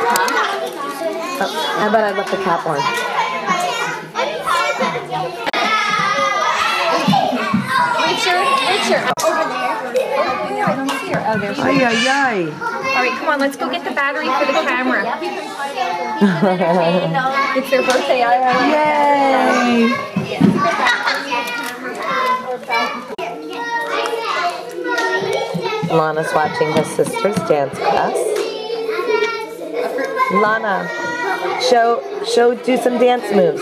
I bet I left the cap on. Richard, over there. I don't see her. Oh, there she is. Ay, ay, ay. All right, come on, let's go get the battery for the camera. It's their birthday. Yay! Lana's watching her sister's dance class. Lana, do some dance moves.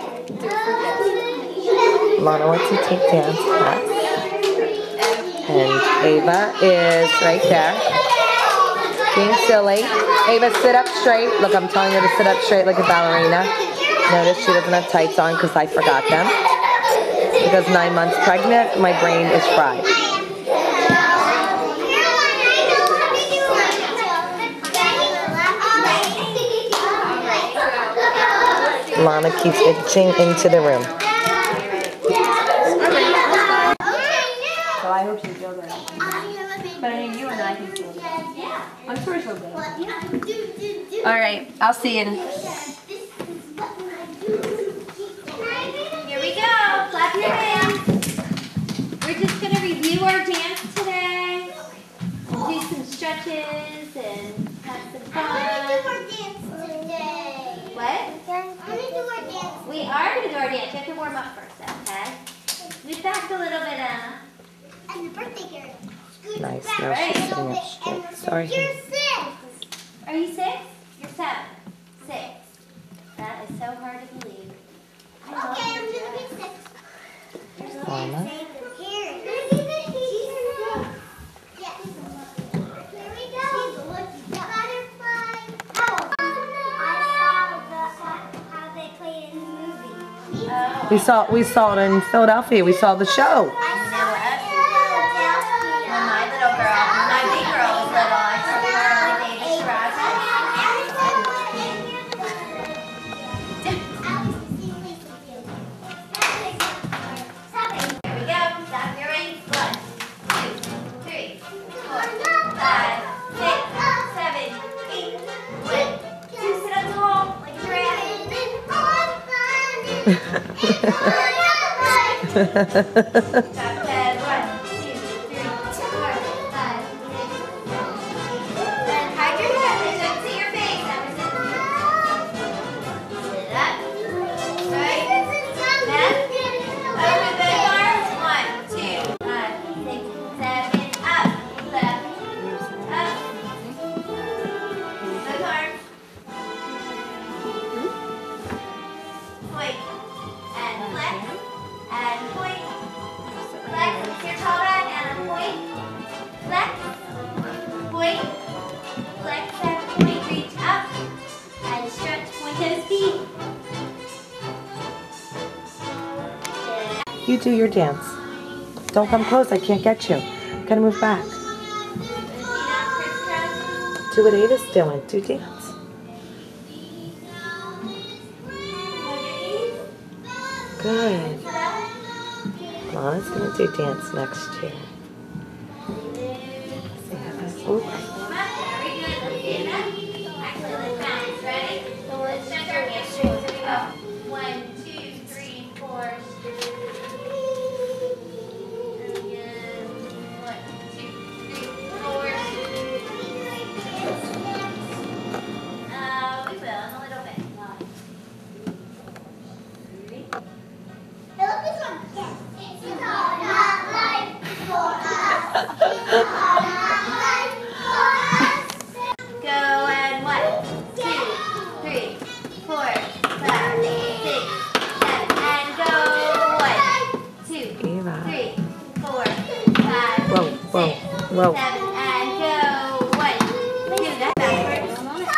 Lana wants to take dance class. And Ava is right there. Being silly. Ava, sit up straight. Look, I'm telling her to sit up straight like a ballerina. Notice she doesn't have tights on because I forgot them. Because 9 months pregnant, my brain is fried. Lana keeps itching into the room. So I hope she feels it. But I mean, you and I can feel it. I'm sure she'll do it. All right, I'll see you. Here we go. Clap your hands. We're just going to review our dance today. We'll do some stretches and have some fun. I'm going to do our dance today. What? I'm going to do our dance. We are going to do our dance. You have to warm up first, okay? Move back a little bit, Anna. And the birthday girl. Nice. Now she's sitting up straight. Sorry. You're 6. Are you 6? You're 7. 6. That is so hard to believe. Okay, I'm going to be 6. Lana. Here. Here we go. Butterfly. Oh, I saw how they played in the movie. Oh. We saw it in Philadelphia. We saw the show. When my little girl, my big girl was little, I took her on Baby Shrek. Here we go. Stop your reins. 1, 2, 3, 4, 5, 6, 7, 8. 1, 2. Sit up tall like a giraffe. Drop dead. 1, 2, 3, 4, 5, 6. Then hide your head. They shouldn't see your face. Emerson. Sit up. Right. Left. Open both arms. 1, 2, 5, 6, 7. Up. Left. Up. Both arms. Point. And flex. And point. Flex. Your tall back and a point. Flex. Point. Flex and point. Reach up. And stretch. Point those feet. You do your dance. Don't come close. I can't get you. Gotta move back. Do what Ava's doing. Do dance. Good. Lana's gonna do dance next year. Ooh. Whoa. 7 and go. 1, 2. That's backwards.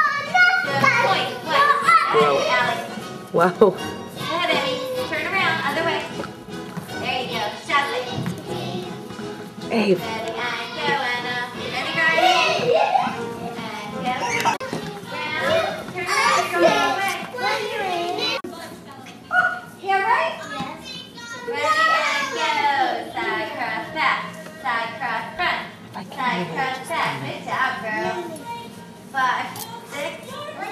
Good point. Alex. Whoa. Go ahead, Emmy. Turn around. Other way. There you go. Stop it. Ave. Ready and go, Anna. Ready, ready. And go. Round. Turn around. Go the other way. Yeah, right? Ready and go. Side cross back. Side cross front. Side cross back. Good job, girl. 5, 6,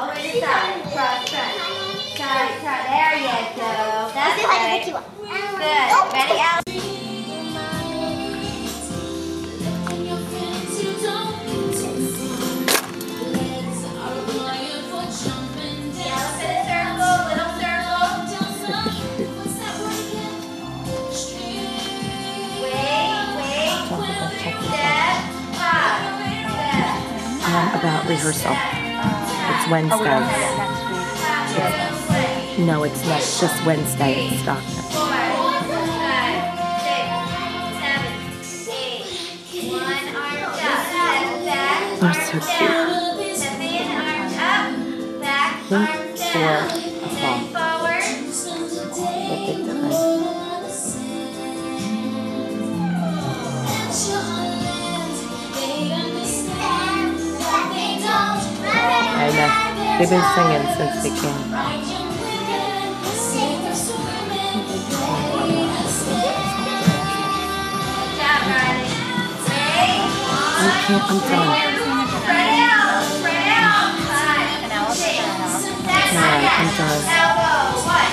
the way to the side. Cross front. Side, side. There you go. That's right. Good. Ready, Alex? About rehearsal. It's Wednesday. No, it's not. It's just Wednesday. It's doctor. 4, 5, 6, 7, 8. One arm up. Step back. They're so cute. Step in, arms up. Back, arms down. Then forward. What they've done. I know. They've been singing since they came. I'm done. Spread out. Spread out. 5, 6, 7, I'm done. elbow. 1,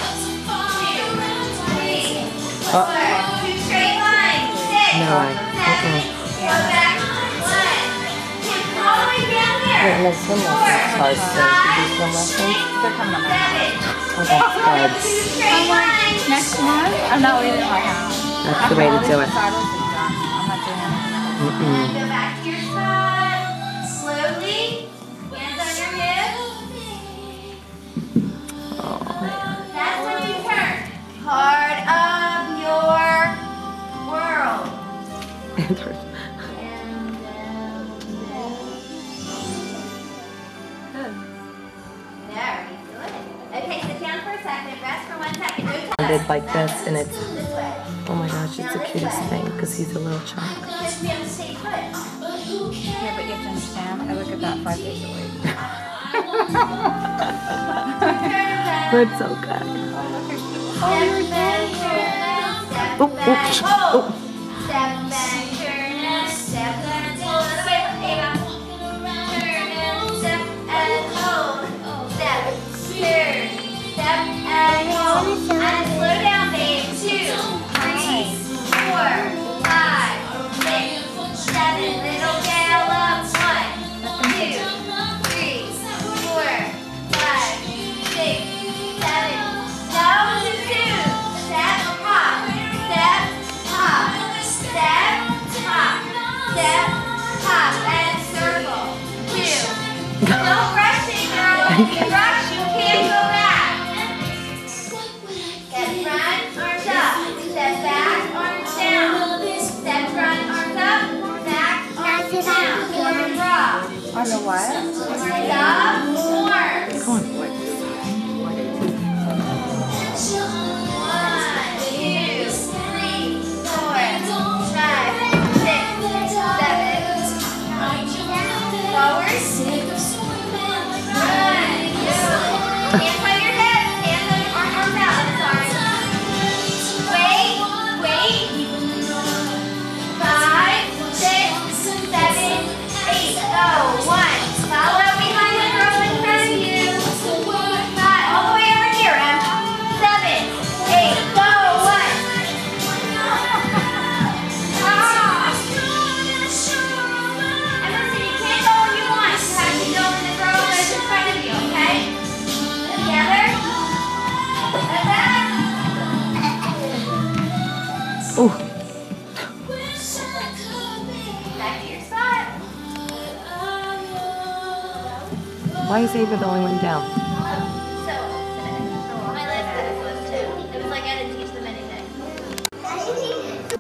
2, 3, 4. 2 straight lines. 6, No, 7. Go back. 1, 2. All the way down there. Wait, no, swim lessons are so. Should we swim lessons? Oh, that's good. 2 straight lines. Next one? I'm not leaving my house. That's the way to do it. I'm not doing it. Go back to your spot. Slowly. Hands on your hips. That's when you turn. Part of your world. And there, you do it. Okay, sit down for a second. Rest for 1 second. No touch. Did like this, and it's, This way. oh my gosh, it's the cutest thing because he's a little chunk. Because we have to stay put. Yeah, but you have to understand, I look at that 5 days a week. That's so good. Step back, turn, Oh, step back, oh, hold. oh. Step back, turn and step and pull it away from Ava. Turn and step and hold. Step, turn, step and hold. And slow down, babe. 2, 3, 4, 5, 6, 7. Little gallop. 1, 2, 3, 4, 5, 6, 7. Down to 2. Step, hop, step, hop, step, hop, step, hop, and circle. 2. Don't rush it, girl. If you rush, you can't go back. Step front, arms up. Step back, arms down. Step front, arms up. Back, arms down. Forward draw. On the what? Arms up, forward. Go on, boy. 1, 2, 3, 4, 5, 6, 7. Forward. Good. Hands on your hips. Hands on your arms out. I'm sorry. Wait. 5, 6, 7, 8. Go. 1. Follow behind the girl in front of you. 5. All the way over here, Em. 7, 8. Go. 1. Emerson, you can't go where you want. You have to go in the girl that's in front of you, okay? Together. And back. Oh, Back to your spot. why is Ava the only one down?